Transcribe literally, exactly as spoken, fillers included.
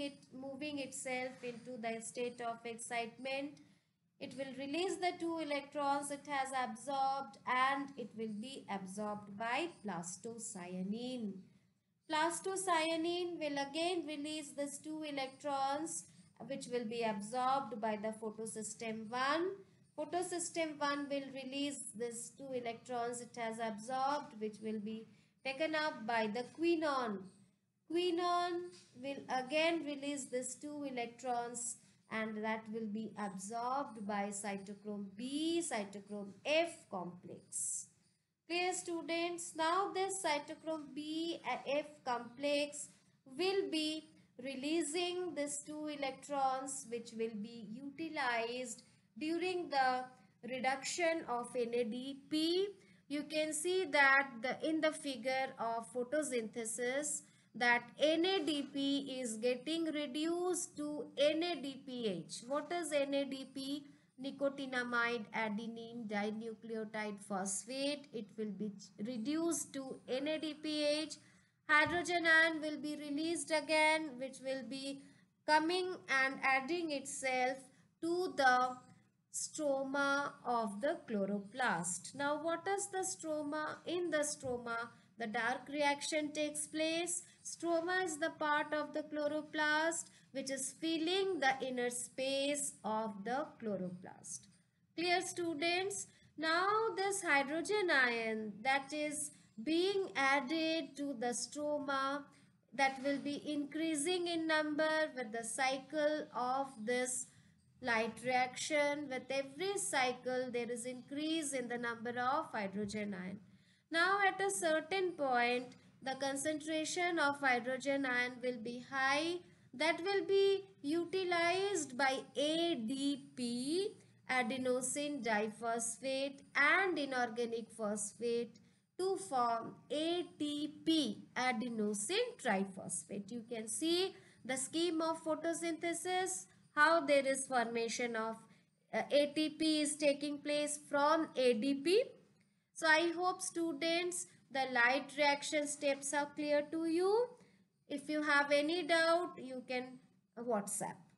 it, moving itself into the state of excitement. It will release the two electrons it has absorbed, and it will be absorbed by plastocyanine. Plastocyanine will again release these two electrons, which will be absorbed by the photosystem one. Photosystem one will release these two electrons it has absorbed, which will be taken up by the quinone. Quinone will again release these two electrons, and that will be absorbed by cytochrome B, cytochrome F complex. Clear, students? Now this cytochrome B F complex will be releasing these two electrons, which will be utilized during the reduction of N A D P. You can see that the in the figure of photosynthesis that N A D P is getting reduced to N A D P H. What is N A D P? Nicotinamide adenine dinucleotide phosphate. It will be reduced to N A D P H. Hydrogen ion will be released again, which will be coming and adding itself to the stroma of the chloroplast. Now, what is the stroma? In the stroma, the dark reaction takes place. Stroma is the part of the chloroplast which is filling the inner space of the chloroplast. Clear, students? Now this hydrogen ion that is being added to the stroma, that will be increasing in number with the cycle of this light reaction. With every cycle there is increase in the number of hydrogen ion. Now at a certain point the concentration of hydrogen ion will be high, that will be utilized by A D P, adenosine diphosphate, and inorganic phosphate to form A T P, adenosine triphosphate. You can see the scheme of photosynthesis, how there is formation of uh, A T P is taking place from A D P. So I hope, students, the light reaction steps are clear to you. If you have any doubt, you can WhatsApp.